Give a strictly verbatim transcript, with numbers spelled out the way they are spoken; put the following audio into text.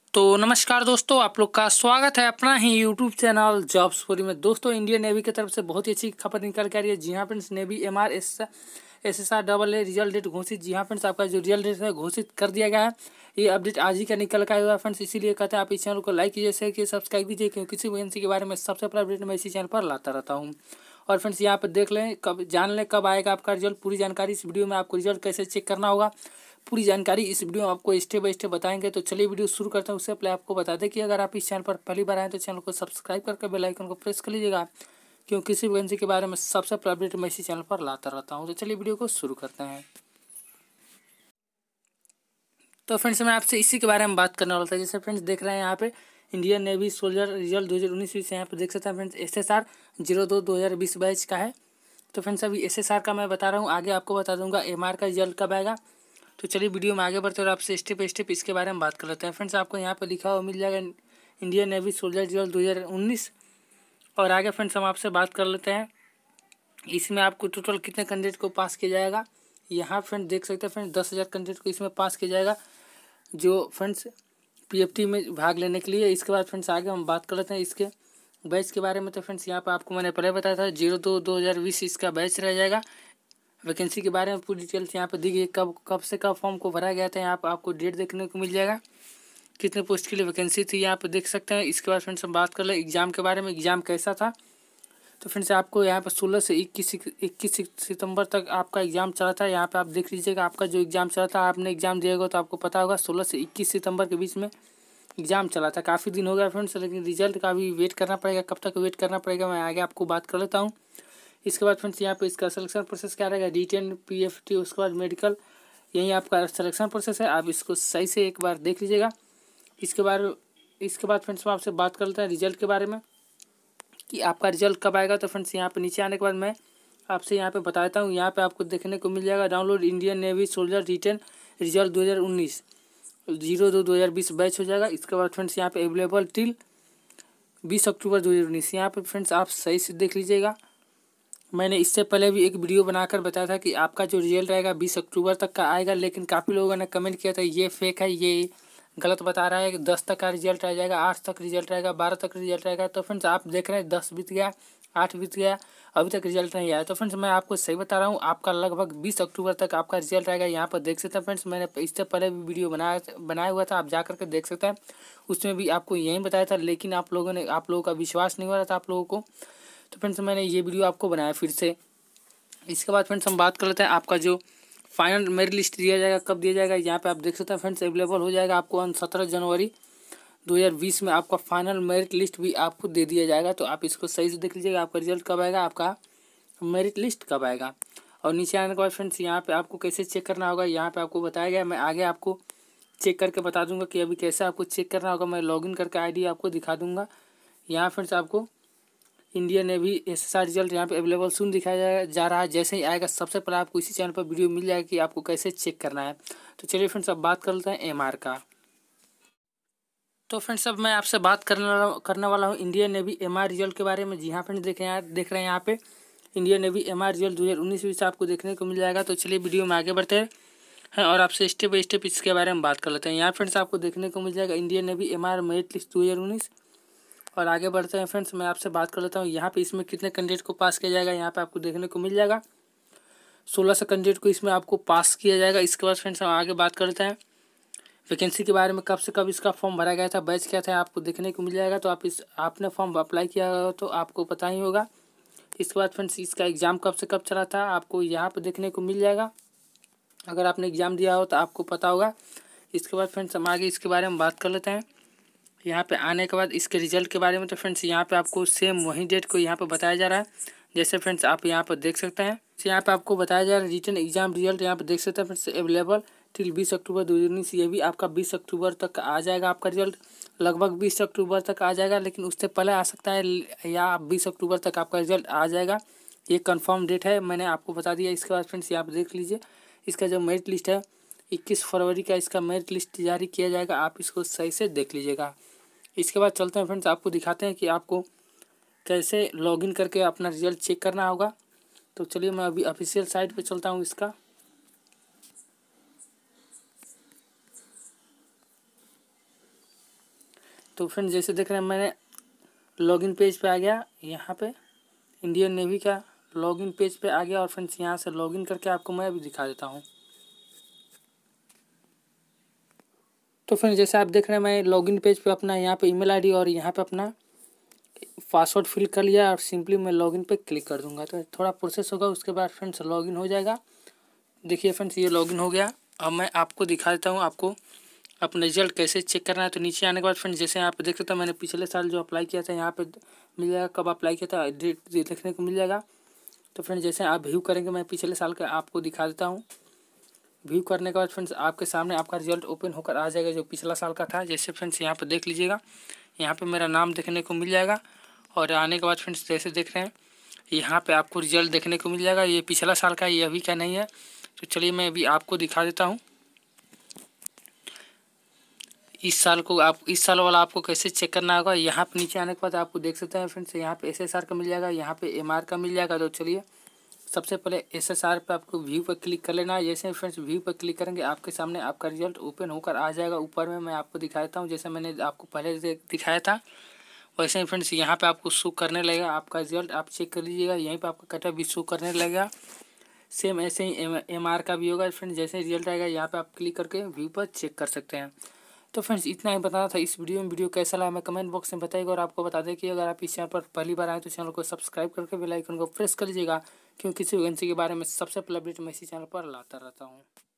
तो नमस्कार दोस्तों, आप लोग का स्वागत है अपना ही यूट्यूब चैनल जॉब्सपुरी में। दोस्तों, इंडियन नेवी की तरफ से बहुत ही अच्छी खबर निकल के आ रही है। जी हाँ friends, navy M R S S S R double A result date घोषित। जी हाँ फ्रेंड्स, आपका जो रिजल्ट डेट है घोषित कर दिया गया है। ये अपडेट आज ही का निकल के आया हुआ है फ्रेंड्स, इसीलिए कहते हैं आप इस चैनल को लाइक कीजिए, शेयर कीजिए, सब्सक्राइब कीजिए, क्योंकि किसी वैकेंसी के बारे में सबसे पहले अपडेट मैं इसी चैनल पर लाता रहता हूँ। और फ्रेंड्स, यहाँ पर देख लें, कब जान लें कब आएगा आपका रिजल्ट। पूरी जानकारी इस वीडियो में आपको रिजल्ट कैसे चेक करना होगा, पूरी जानकारी इस वीडियो में आपको स्टेप बाय स्टेप बताएंगे। तो चलिए वीडियो शुरू करते हैं। उससे पहले आपको बता दें कि अगर आप इस चैनल पर पहली बार आए तो चैनल को सब्सक्राइब करके बेल आइकन को प्रेस कर लीजिएगा, क्योंकि किसी वैकेंसी के बारे में सबसे पहले अपडेट मैं इसी चैनल पर लाता रहता हूँ। तो चलिए वीडियो को शुरू करते हैं। तो फ्रेंड्स, मैं आपसे इसी के बारे में बात करने वाला था। जैसे फ्रेंड्स देख रहे हैं यहाँ पे इंडियन नेवी सोल्जर रिजल्ट दो हज़ार उन्नीस बीस यहाँ पे देख सकते हैं friends, S S R zero दो दो हज़ार बीस बैच का है। तो फ्रेंड्स, अभी एस एस आर का मैं बता रहा हूँ, आगे आपको बता दूंगा एम आर का रिजल्ट कब आएगा। तो चलिए वीडियो में आगे बढ़ते हैं और आपसे स्टेप बाय स्टेप इसके बारे में बात कर लेते हैं। फ्रेंड्स, आपको यहाँ पे लिखा हुआ मिल जाएगा इंडियन नेवी सोल्जर रिजल्ट दो हज़ार उन्नीस। और आगे फ्रेंड्स हम आपसे बात कर लेते हैं, इसमें आपको टोटल कितने कैंडिडेट को पास किया जाएगा। यहाँ फ्रेंड देख सकते हैं फ्रेंड्स, दस हज़ार कैंडिडेट को इसमें पास किया जाएगा, जो फ्रेंड्स पीएफटी में भाग लेने के लिए। इसके बाद फ्रेंड्स आगे हम बात कर लेते हैं इसके बैच के बारे में। तो फ्रेंड्स यहाँ पर आपको मैंने पहले बताया था जीरो दो दो हज़ार बीस इसका बैच रह जाएगा। वैकेंसी के बारे में पूरी डिटेल्स यहाँ पर दी गई, कब कब से कब फॉर्म को भरा गया था। यहाँ पर आपको डेट देखने को मिल जाएगा, कितने पोस्ट के लिए वैकेंसी थी यहाँ पर देख सकते हैं। इसके बाद फ्रेंड्स हम बात कर ले एग्जाम के बारे में, एग्जाम कैसा था। तो फ्रेंड्स आपको यहाँ पर सोलह से इक्कीस इक्कीस सितंबर तक आपका एग्जाम चला था। यहाँ पे आप देख लीजिएगा, आपका जो एग्जाम चला था, आपने एग्जाम दिया होगा तो आपको पता होगा, सोलह से इक्कीस सितंबर के बीच में एग्जाम चला था। काफ़ी दिन हो गया फ्रेंड्स, लेकिन रिजल्ट का भी वेट करना पड़ेगा। कब तक वेट करना पड़ेगा मैं आगे आपको बात कर लेता हूँ। इसके बाद फ्रेंड्स यहाँ पे इसका सिलेक्शन प्रोसेस क्या रहेगा, रिटेन पीएफटी, उसके बाद मेडिकल, यही आपका सिलेक्शन प्रोसेस है। आप इसको सही से एक बार देख लीजिएगा। इसके बाद इसके बाद फ्रेंड्स हम आपसे बात कर लेते हैं रिजल्ट के बारे में कि आपका रिजल्ट कब आएगा। तो फ्रेंड्स यहाँ पे नीचे आने के बाद मैं आपसे यहाँ पे बता देता हूँ। यहाँ पे आपको देखने को मिल जाएगा download Indian navy soldier written result दो हज़ार उन्नीस जीरो दो दो हज़ार बीस बैच हो जाएगा। इसके बाद फ्रेंड्स यहाँ पे अवेलेबल टिल बीस अक्टूबर दो हज़ार उन्नीस। यहाँ पे फ्रेंड्स आप सही से देख लीजिएगा, मैंने इससे पहले भी एक वीडियो बनाकर बताया था कि आपका जो रिजल्ट रहेगा बीस अक्टूबर तक का आएगा, लेकिन काफ़ी लोगों ने कमेंट किया था ये फेक है, ये गलत बता रहा है कि दस तक का रिजल्ट आ जाएगा, आठ तक रिजल्ट रहेगा, बारह तक रिजल्ट रहेगा। तो फ्रेंड्स आप देख रहे हैं दस बीत गया, आठ बीत गया, अभी तक रिजल्ट नहीं आया। तो फ्रेंड्स मैं आपको सही बता रहा हूँ, आपका लगभग बीस अक्टूबर तक आपका रिजल्ट आएगा। यहाँ पर देख सकते हैं फ्रेंड्स, मैंने इससे पहले भी वीडियो बनाया बनाया हुआ था, आप जा करके देख सकते हैं। उसमें भी आपको यही बताया था, लेकिन आप लोगों ने आप लोगों का विश्वास नहीं हो रहा था आप लोगों को। तो फ्रेंड्स मैंने ये वीडियो आपको बनाया फिर से। इसके बाद फ्रेंड्स हम बात कर लेते हैं आपका जो फाइनल मेरिट लिस्ट दिया जाएगा, कब दिया जाएगा। यहाँ पे आप देख सकते हैं फ्रेंड्स, अवेलेबल हो जाएगा आपको सत्रह जनवरी दो हज़ार बीस में आपका फाइनल मेरिट लिस्ट भी आपको दे दिया जाएगा। तो आप इसको सही से देख लीजिएगा, आपका रिजल्ट कब आएगा, आपका मेरिट लिस्ट कब आएगा। और नीचे आने के बाद फ्रेंड्स यहाँ पे आपको कैसे चेक करना होगा, यहाँ पे आपको बताया गया। मैं आगे आपको चेक करके बता दूंगा कि अभी कैसे आपको चेक करना होगा। मैं लॉगिन करके आईडी आपको दिखा दूंगा। यहाँ फ्रेंड्स आपको Indian navy S S R result यहाँ पे अवेलेबल सुन दिखाया जाएगा जा रहा है। जैसे ही आएगा सबसे पहले आपको इसी चैनल पर वीडियो मिल जाएगा कि आपको कैसे चेक करना है। तो चलिए फ्रेंड्स अब बात कर लेते हैं एम आर का। तो फ्रेंड्स अब मैं आपसे बात करने वाला करने वाला हूँ Indian navy M R result के बारे में। जी हाँ फ्रेंड्स, देखें यहाँ देख रहे हैं यहाँ पे Indian navy M R result दो हज़ार उन्नीस बीस आपको देखने को मिल जाएगा। तो चलिए वीडियो में आगे बढ़ते हैं और आपसे स्टेप बाय स्टेप इसके बारे में बात कर लेते हैं। यहाँ फ्रेंड्स आपको देखने को मिल जाएगा Indian navy M R merit list दो हज़ार उन्नीस। और आगे बढ़ते हैं फ्रेंड्स, मैं आपसे बात कर लेता हूँ यहाँ पे इसमें कितने कैंडिडेट को पास किया जाएगा। यहाँ पे आपको देखने को मिल जाएगा सोलह सौ कैंडिडेट को इसमें आपको पास किया जाएगा। इसके बाद फ्रेंड्स हम आगे बात कर लेते हैं वैकेंसी के बारे में, कब से कब इसका फॉर्म भरा गया था, बैच क्या था, आपको देखने को मिल जाएगा। तो आप इस आपने फॉर्म अप्लाई किया होगा तो आपको पता ही होगा। इसके बाद फ्रेंड्स इसका एग्ज़ाम कब से कब चला था, आपको यहाँ पर देखने को मिल जाएगा। अगर आपने एग्ज़ाम दिया हो तो आपको पता होगा। इसके बाद फ्रेंड्स हम आगे इसके बारे में बात कर लेते हैं। यहाँ पे आने के बाद इसके रिजल्ट के बारे में, तो फ्रेंड्स यहाँ पे आपको सेम वही डेट को यहाँ पे बताया जा रहा है। जैसे फ्रेंड्स आप यहाँ पर देख सकते हैं, यहाँ पे आपको बताया जा रहा है रिटन एग्जाम रिजल्ट यहाँ पे देख सकते हैं फ्रेंड्स, अवेलेबल टिल बीस अक्टूबर दो हज़ार उन्नीस। ये भी आपका बीस अक्टूबर तक आ जाएगा, आपका रिजल्ट लगभग बीस अक्टूबर तक आ जाएगा, लेकिन उससे पहले आ सकता है या बीस अक्टूबर तक आपका रिजल्ट आ जाएगा। ये कन्फर्म डेट है, मैंने आपको बता दिया। इसके बाद फ्रेंड्स यहाँ पर देख लीजिए, इसका जो मेरिट लिस्ट है इक्कीस फरवरी का इसका मेरिट लिस्ट जारी किया जाएगा। आप इसको सही से देख लीजिएगा। इसके बाद चलते हैं फ्रेंड्स, आपको दिखाते हैं कि आपको कैसे लॉगिन करके अपना रिजल्ट चेक करना होगा। तो चलिए मैं अभी ऑफिशियल साइट पे चलता हूँ इसका। तो फ्रेंड्स जैसे देख रहे हैं मैंने लॉगिन पेज पे आ गया, यहाँ पे इंडियन नेवी का लॉगिन पेज पे आ गया। और फ्रेंड्स यहाँ से लॉगिन करके आपको मैं अभी दिखा देता हूँ। तो फ्रेंड्स जैसे आप देख रहे हैं मैं लॉगिन पेज पे अपना यहाँ पे ईमेल आईडी और यहाँ पे अपना पासवर्ड फिल कर लिया और सिंपली मैं लॉगिन पे क्लिक कर दूंगा। तो थोड़ा प्रोसेस होगा, उसके बाद फ्रेंड्स लॉगिन हो जाएगा। देखिए फ्रेंड्स ये लॉगिन हो गया। अब मैं आपको दिखा देता हूँ आपको अपना रिजल्ट कैसे चेक करना है। तो नीचे आने के बाद फ्रेंड्स जैसे यहाँ पे देख सकते हो मैंने पिछले साल जो अप्लाई किया था यहाँ पे मिल जाएगा, कब अप्लाई किया था डेट देखने को मिल जाएगा। तो फ्रेंड्स जैसे आप व्यू करेंगे मैं पिछले साल का आपको दिखा देता हूँ। व्यू करने के बाद फ्रेंड्स आपके सामने आपका रिजल्ट ओपन होकर आ जाएगा जो पिछला साल का था। जैसे फ्रेंड्स यहाँ पे देख लीजिएगा, यहाँ पे मेरा नाम देखने को मिल जाएगा। और आने के बाद फ्रेंड्स जैसे देख रहे हैं यहाँ पे आपको रिजल्ट देखने को मिल जाएगा। ये पिछला साल का, ये अभी का नहीं है। तो चलिए मैं अभी आपको दिखा देता हूँ इस साल को, आप इस साल वाला आपको कैसे चेक करना होगा। यहाँ पे नीचे आने के बाद आपको देख सकते हैं फ्रेंड्स यहाँ पे एस एस आर का मिल जाएगा, यहाँ पे एम आर का मिल जाएगा। तो चलिए सबसे पहले एस एस आर पे आपको व्यू पर क्लिक कर लेना है। जैसे फ्रेंड्स व्यू पर क्लिक करेंगे आपके सामने आपका रिजल्ट ओपन होकर आ जाएगा। ऊपर में मैं आपको दिखा देता हूँ, जैसे मैंने आपको पहले दिखाया था वैसे ही फ्रेंड्स यहाँ पे आपको शो करने लगेगा आपका रिजल्ट। आप चेक कर लीजिएगा, यहीं पे आपका कट ऑफ भी शो करने लगेगा। सेम ऐसे ही एम एम आर का भी होगा फ्रेंड्स। जैसे रिजल्ट आएगा यहाँ पे आप क्लिक करके व्यू पर चेक कर सकते हैं। तो फ्रेंड्स इतना ही बताना था इस वीडियो में। वीडियो कैसा लगा हमें कमेंट बॉक्स में बताइएगा। और आपको बता दें कि अगर आप इस चैनल पर पहली बार आए तो चैनल को सब्सक्राइब करके बेल आइकन को प्रेस कर लीजिएगा, क्योंकि किसी वैकेंसी के बारे में सबसे पहले अपडेट मैं इसी चैनल पर लाता रहता हूँ।